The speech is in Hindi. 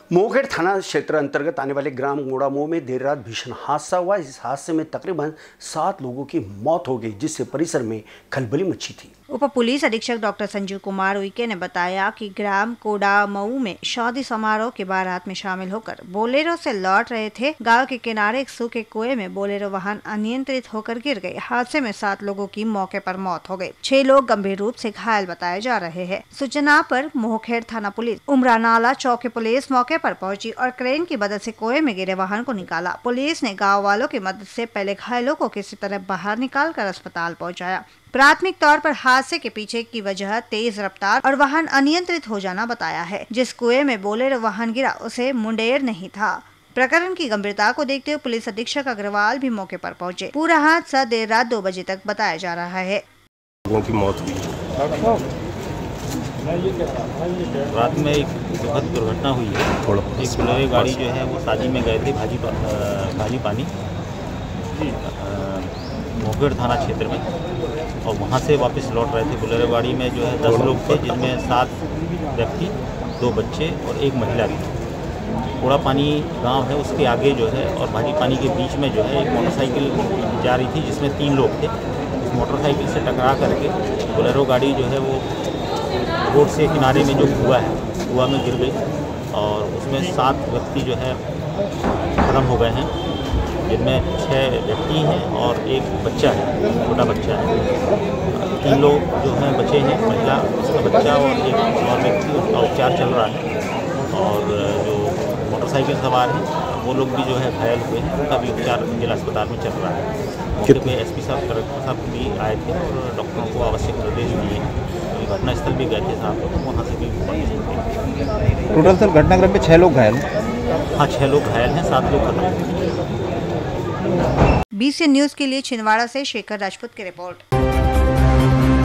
मोहखेड़ थाना क्षेत्र अंतर्गत आने वाले ग्राम गोड़ामो में देर रात भीषण हादसा हुआ। इस हादसे में तकरीबन 7 लोगों की मौत हो गई, जिससे परिसर में खलबली मची थी। उप पुलिस अधीक्षक डॉक्टर संजीव कुमार उइके ने बताया कि ग्राम कोडामऊ में शादी समारोह के बारात में शामिल होकर बोलेरो से लौट रहे थे। गांव के किनारे एक सूखे कुएं में बोलेरो वाहन अनियंत्रित होकर गिर गई। हादसे में 7 लोगों की मौके पर मौत हो गई। 6 लोग गंभीर रूप से घायल बताए जा रहे हैं। सूचना पर मोहखेड़ थाना पुलिस, उमरानाला चौकी पुलिस मौके पर पहुंची और क्रेन की मदद से कुएं में गिरे वाहन को निकाला। पुलिस ने गाँव वालों की मदद से पहले घायलों को किसी तरह बाहर निकाल कर अस्पताल पहुँचाया। प्राथमिक तौर पर हादसे के पीछे की वजह तेज रफ्तार और वाहन अनियंत्रित हो जाना बताया है। जिस कुएं में बोलेरो वाहन गिरा उसे मुंडेर नहीं था। प्रकरण की गंभीरता को देखते हुए पुलिस अधीक्षक अग्रवाल भी मौके पर पहुंचे। पूरा हादसा देर रात 2 बजे तक बताया जा रहा है। लोगों की मौत हुई। रात में एक दुखद दुर्घटना हुई है। एक बोलेरो गाड़ी जो है वो शादी में गए थे भाजी पानी मोहखेड़ थाना क्षेत्र में, और वहाँ से वापस लौट रहे थे। बोलेरो गाड़ी में जो है 10 लोग थे, जिनमें 7 व्यक्ति, 2 बच्चे और 1 महिला थी। कोड़ा पानी गांव है, उसके आगे जो है और भाजी पानी के बीच में जो है एक मोटरसाइकिल जा रही थी, जिसमें 3 लोग थे। उस मोटरसाइकिल से टकरा करके बोलेरो गाड़ी जो है वो रोड से किनारे में जो कुआं में गिर गई, और उसमें 7 व्यक्ति जो है खत्म हो गए हैं, जिनमें 6 व्यक्ति हैं और 1 बच्चा है, छोटा बच्चा है। 3 लोग जो हैं बचे हैं, महिला, उसका बच्चा और 1 और व्यक्ति, उसका उपचार चल रहा है। और जो मोटरसाइकिल सवार हैं वो लोग भी जो है घायल हुए हैं, उनका भी उपचार जिला अस्पताल में चल रहा है। मौके पे एसपी साहब, कलेक्टर साहब भी आए थे और डॉक्टरों को आवश्यक निर्देश दिए हैं। घटनास्थल भी गए थे साहब, तो वहाँ से भी टोटल सर घटनाक्रम में 6 लोग घायल। हाँ, 6 लोग घायल हैं, 7 लोग खत्म। BCN न्यूज के लिए छिंदवाड़ा से शेखर राजपूत की रिपोर्ट।